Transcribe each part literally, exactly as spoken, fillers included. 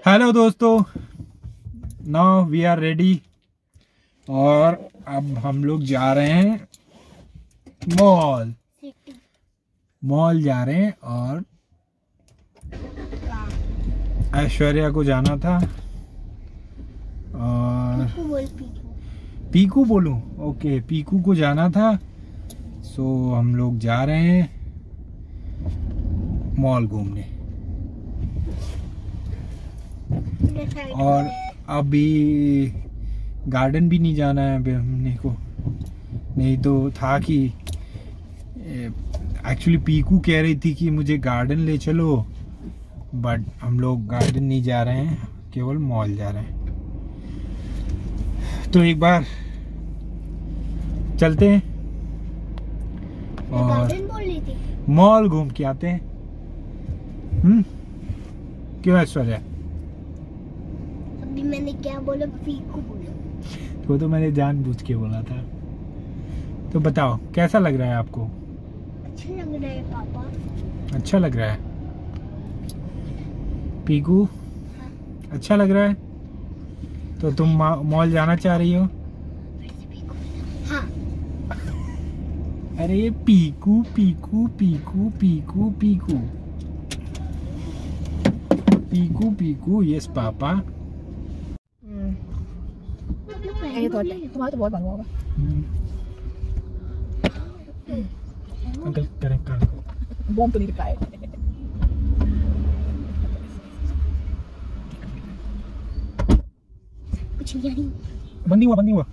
Hello दोस्तों, now we are ready और अब हम लोग जा रहे हैं मॉल मॉल जा रहे हैं और ऐश्वर्या को जाना था और पीकू बोल पीकू पीकू बोलूं? ओके, पीकू को जाना था। सो हम लोग जा रहे हैं मॉल घूमने और अभी गार्डन भी नहीं जाना है अभी हमने को। नहीं तो था कि एक्चुअली पीकू कह रही थी कि मुझे गार्डन ले चलो, बट हम लोग गार्डन नहीं जा रहे हैं, केवल मॉल जा रहे हैं। तो एक बार चलते हैं और मॉल घूम के आते हैं। हम्म क्यों ऐश्वर्या? अभी मैंने क्या बोला? पीकू बोला। वो तो मैंने जानबूझ के बोला था। तो बताओ कैसा लग रहा है आपको? अच्छा लग रहा है पापा। अच्छा लग रहा है पीकू? हाँ। अच्छा लग रहा है। तो तुम मॉल जाना चाह रही हो? हाँ। अरे पीकू पीकू पीकू पीकू पीकू पीकू पीकू यस पापा। ये तो तुम्हारा तो बहुत बड़ा होगा। अंकल करें कर बॉम्ब तो नहीं दिखा है। कुछ नहीं, बंदी हुआ बंदी हुआ।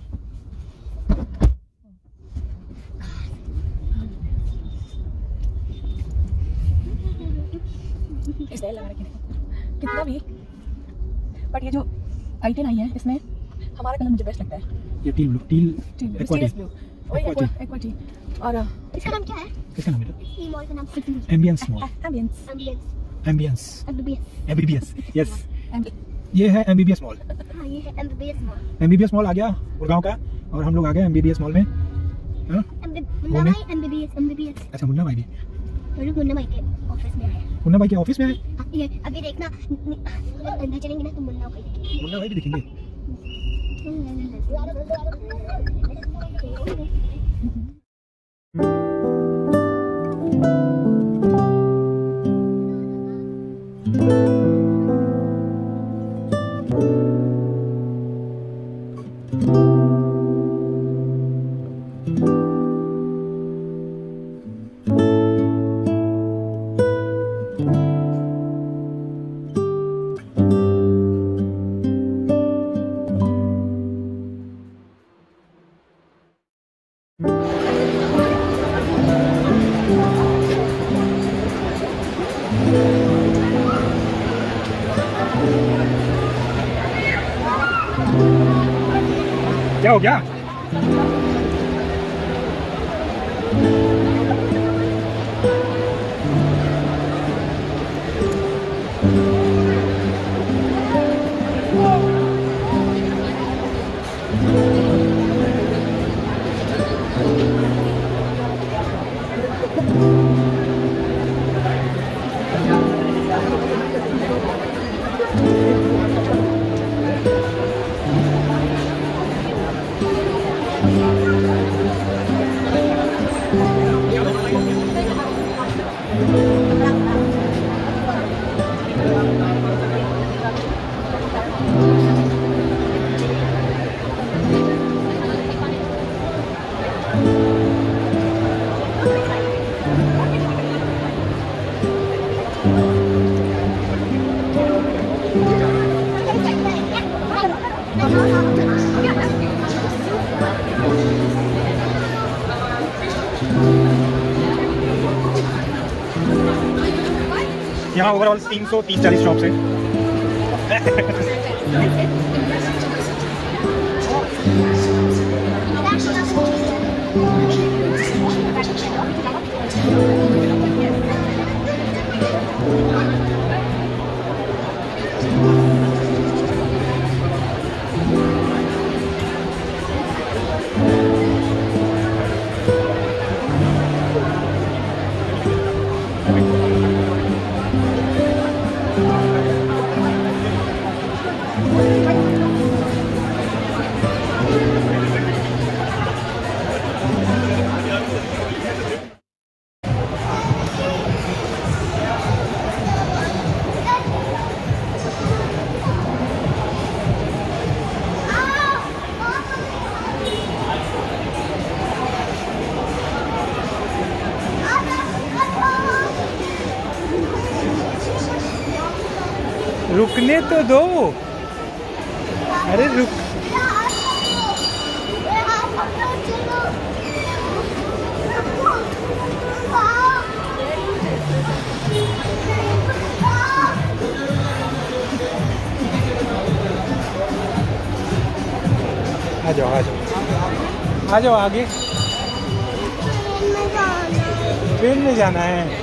इसलिए लगा रखे कितना भी, बट ये जो आइटन आई है इसमें हमारा कलर मुझे बेस्ट लगता है। ये टील ब्लू, टील एक्वाटी ब्लू, ओए एक्वाटी। और इसका नाम क्या है? किसका नाम है? ये मॉल का नाम ambience mall. Ambience ambience ambience ambience MBBS yes, ये है एमबीबीएस मॉल। हाँ, ये है एम्बियंस मॉल। एमबीबीएस मॉल आ गया गुड़गांव का और हम लोग आ गए एमबीबीएस मॉल में। हाँ मुन्ना भाई एमबीबीएस एमबीबीएस। अच्छा, मुन्ना भाई भी? मुन्ना भाई के ऑफिस में है। मुन्ना भाई के ऑफिस में है? हाँ, ये अभी देखना, अंदर चलेंगे ना तो मुन्ना भाई दिखेंगे। मुन्ना भाई भी दिखेंगे। क्या हो गया? यहाँ ओवरऑल तीन सौ तीस चालीस शॉप्स है। रुकने तो दो। अरे रुक। आ जाओ आ जाओ आ जाओ आगे। ट्रेन में जाना है।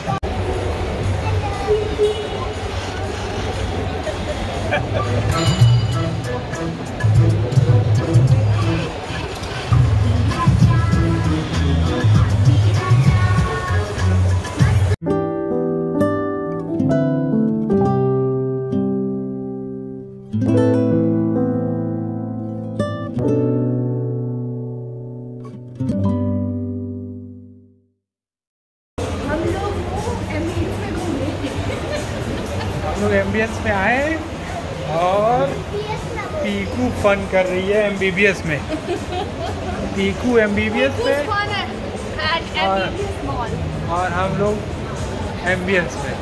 हम लोग एम्बियंस में आए और पीकू फन कर रही है एमबीबीएस में। पीकू एमबीबीएस में और, और हम लोग एम्बियंस में।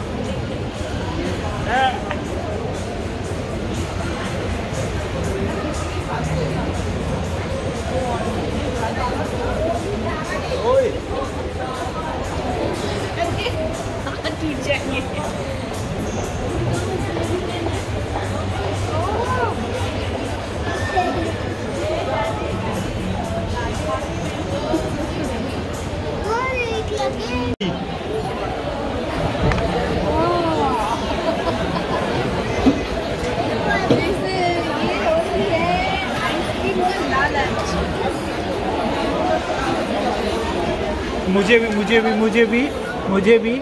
ओए मुझे भी मुझे भी मुझे भी मुझे भी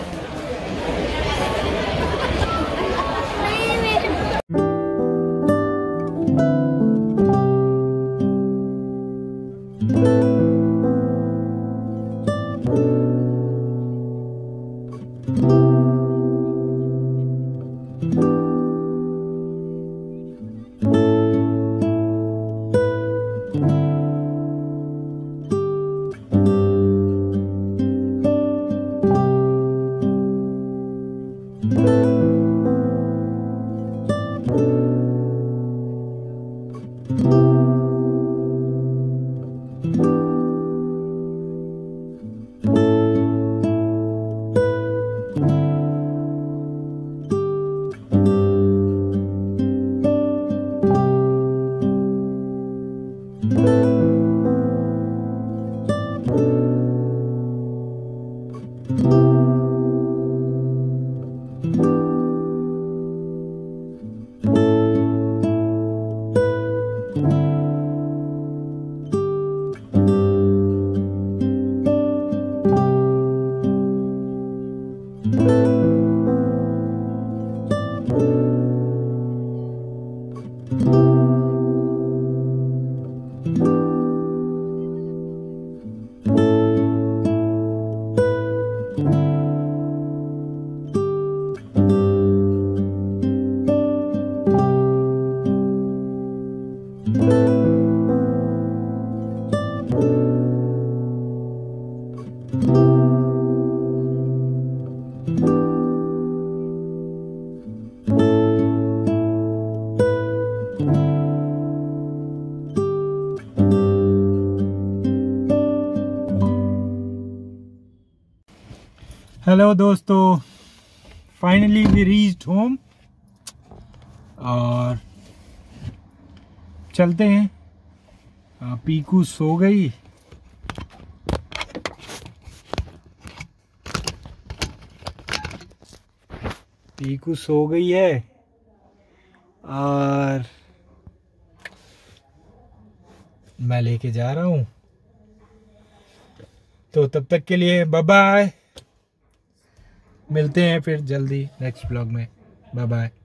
हेलो दोस्तों, फाइनली वी रीच्ड होम और चलते हैं। पीकू सो गई। पीकू सो गई है और मैं लेके जा रहा हूँ। तो तब तक के लिए बाय बाय। मिलते हैं फिर जल्दी नेक्स्ट ब्लॉग में। Bye bye.